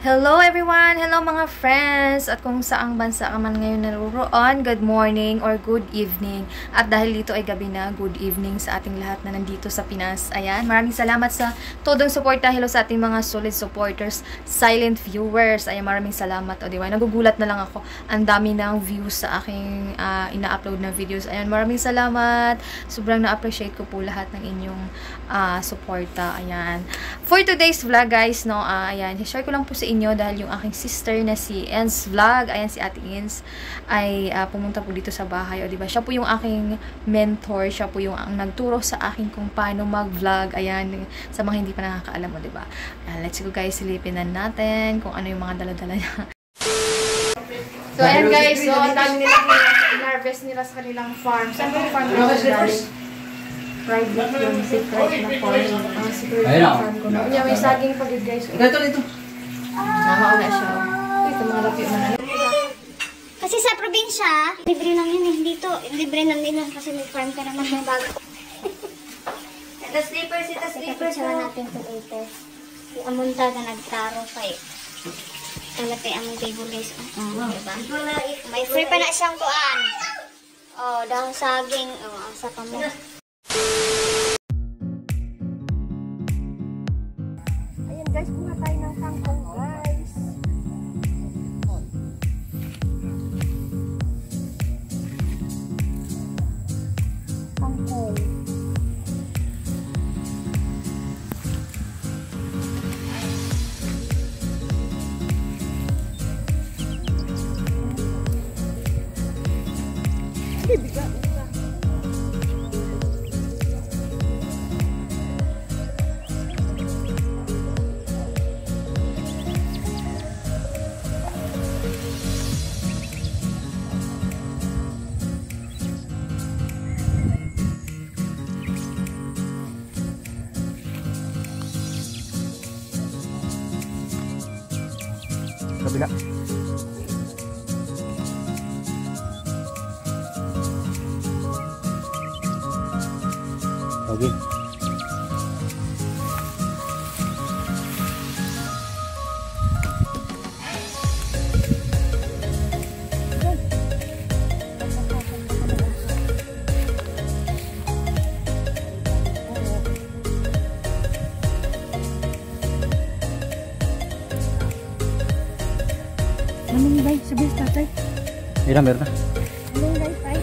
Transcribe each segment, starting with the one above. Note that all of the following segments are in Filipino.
Hello everyone! Hello mga friends! At kung saang bansa ka man ngayon naruroon, good morning or good evening. At dahil dito ay gabi na, good evening sa ating lahat na nandito sa Pinas. Ayan, maraming salamat sa todong suporta. Hello sa ating mga solid supporters, silent viewers. Ayan, maraming salamat. O diba, nagugulat na lang ako. Ang dami ng views sa aking ina-upload na videos. Ayan, maraming salamat. Sobrang na-appreciate ko po lahat ng inyong suporta. Ayan. For today's vlog guys, no, ayan, share ko lang po sa inyo dahil yung aking sister na si Ens Vlog, ayan si Ate Ens, ay pumunta po dito sa bahay. O diba, siya po yung aking mentor, siya po yung ang nagturo sa akin kung paano mag-vlog. Ayan, sa mga hindi pa nakakaalam, o diba. Let's go guys, silipin na natin kung ano yung mga dala-dala niya. So ayan guys, so ang dami nila harvest nila sa kanilang farm. Saan ba yung farm nila? Private yung secret na farm. Secret na farm ko. Kanya may saging pagod guys. Ito. Namauna siya. Ito mga lapi mo na. Kasi sa probinsya, libre lang yun eh. Dito, libre lang din kasi may farm ka naman ng bago. Ito sleepers. Ipapicturean natin ito later. Yung amunta na nagtaro pa eh. Talapay among table guys. Diba? May free pa na siyang kuan. Oh, dahon saging. Oh, asa pa mo. Ayan guys, kuha tayo ng kangkong guys. Kangkong. Bibigat. Kabila. Okay. Anong guys? Sabihin tatay. Meron na. Anong guys tay?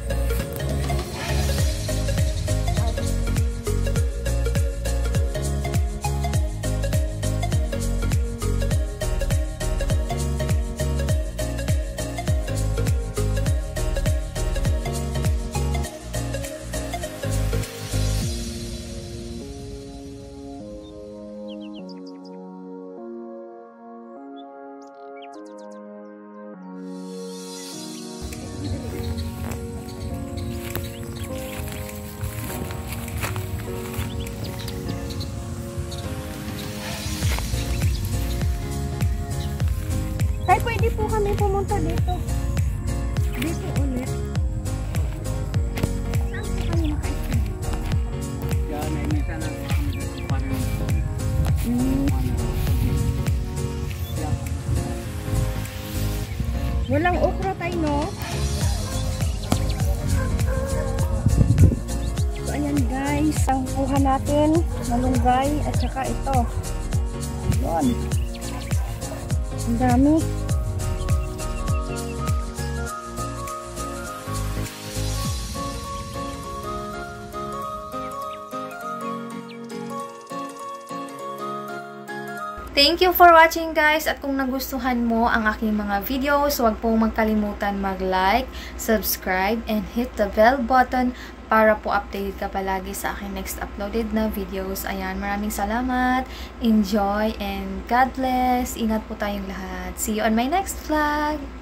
Tay, pwede po kami pumunta dito. Dito ulit. Saan po kami maka-isip? Yan, ay minsan na Walang okra tayo, no? So, ayan guys. Ang kuha natin, malunggay at saka ito. Yun. Ang dami. Thank you for watching guys, at kung nagustuhan mo ang aking mga videos, huwag pong magkalimutan mag-like, subscribe, and hit the bell button para po updated ka palagi sa aking next uploaded na videos. Ayan, maraming salamat, enjoy, and God bless. Ingat po tayong lahat. See you on my next vlog!